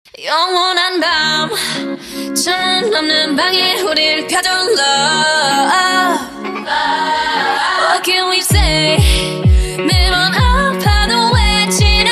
영원한 밤 천 넘는 방에 우릴 가둔 love. What can we say? 매번 아파도 외치는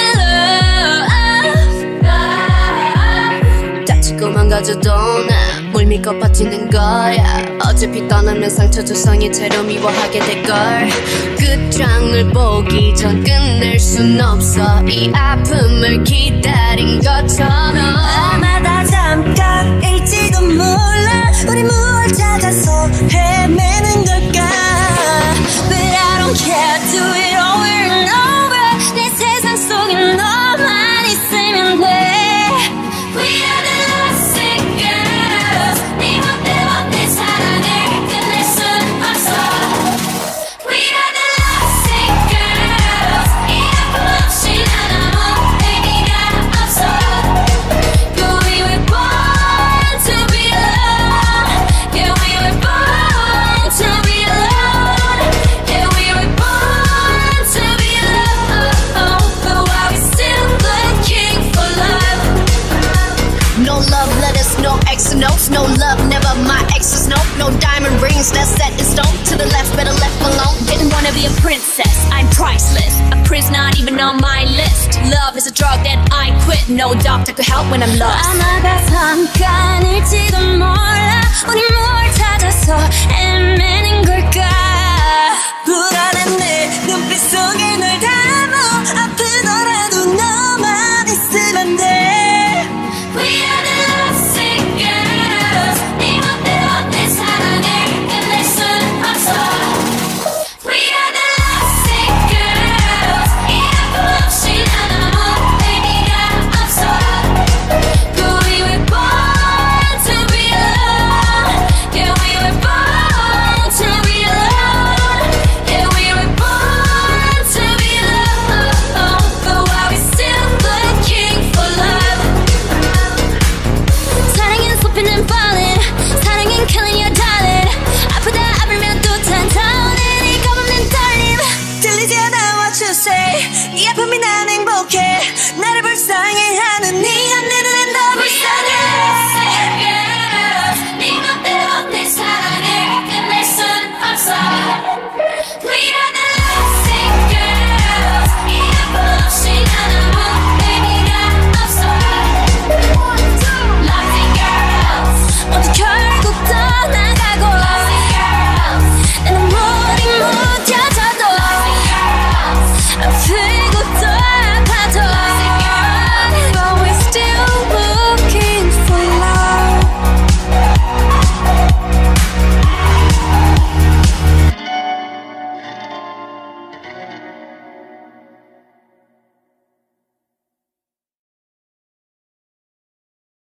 love. 다치고 망가져도 나 물 믿고 버티는 거야. 어차피 떠나면 상처 조성이 채로 미워하게 될걸. 끝장을 보기 전 끝낼 순 없어. 이 아픔을 기다린 것처럼. 아마 다 잠깐일지도 몰라. 우리 무얼 찾아서 헤매는 걸까. But I don't care, do it over and over. 내 세상 속에 너만 있으면 돼. We are the Lovesick Girls. 네 멋대로 내 사랑을 끝낼 순 없어. We are the Lovesick Girls. 이 아픔 없이 난 아무 의미가 없어. But we were born to be alone. Yeah, we were born to be alone. Yeah, we were born to be alone. But why we still looking for love? No love letters, no X notes. No love, never my exes, no. No diamond rings, that's set in stone. To the left, better left alone. Didn't wanna be a princess, I'm priceless. A prince not even on my list. Love is a drug that I quit. No doctor could help when I'm lost. 아마가 잠깐일지도 몰라. 우리 뭘 찾아서 헤매는 걸.